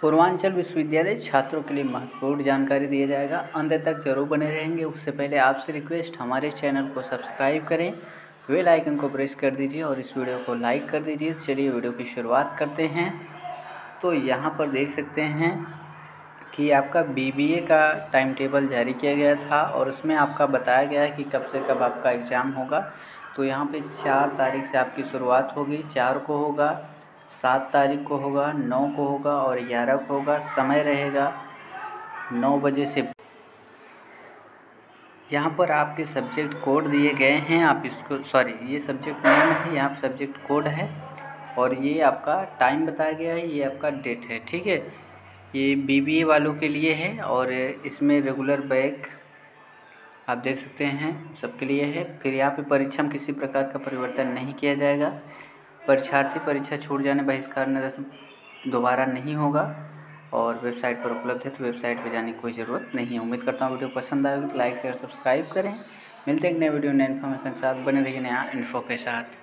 पूर्वांचल विश्वविद्यालय छात्रों के लिए महत्वपूर्ण जानकारी दिया जाएगा। अंत तक जरूर बने रहेंगे। उससे पहले आपसे रिक्वेस्ट, हमारे चैनल को सब्सक्राइब करें, बेल आइकन को प्रेस कर दीजिए और इस वीडियो को लाइक कर दीजिए। चलिए वीडियो की शुरुआत करते हैं। तो यहाँ पर देख सकते हैं कि आपका बीबीए का टाइम टेबल जारी किया गया था और उसमें आपका बताया गया है कि कब से कब आपका एग्ज़ाम होगा। तो यहाँ पे 4 तारीख से आपकी शुरुआत होगी, 4 को होगा, 7 तारीख को होगा, 9 को होगा और 11 को होगा। समय रहेगा 9 बजे से। यहाँ पर आपके सब्जेक्ट कोड दिए गए हैं, आप इसको ये सब्जेक्ट नेम है, यहाँ सब्जेक्ट कोड है और ये आपका टाइम बताया गया है, ये आपका डेट है। ठीक है, ये बीबीए वालों के लिए है और इसमें रेगुलर बैक आप देख सकते हैं सबके लिए है। फिर यहाँ पे परीक्षा में किसी प्रकार का परिवर्तन नहीं किया जाएगा। परीक्षार्थी परीक्षा छूट जाने बहिष्कार निरसन दोबारा नहीं होगा और वेबसाइट पर उपलब्ध है, तो वेबसाइट पर जाने की कोई ज़रूरत नहीं है। उम्मीद करता हूँ वीडियो पसंद आएगी तो लाइक शेयर सब्सक्राइब करें। मिलते हैं एक नए वीडियो नए इन्फॉर्मेशन के साथ। बने रहिए नया इन्फो के साथ।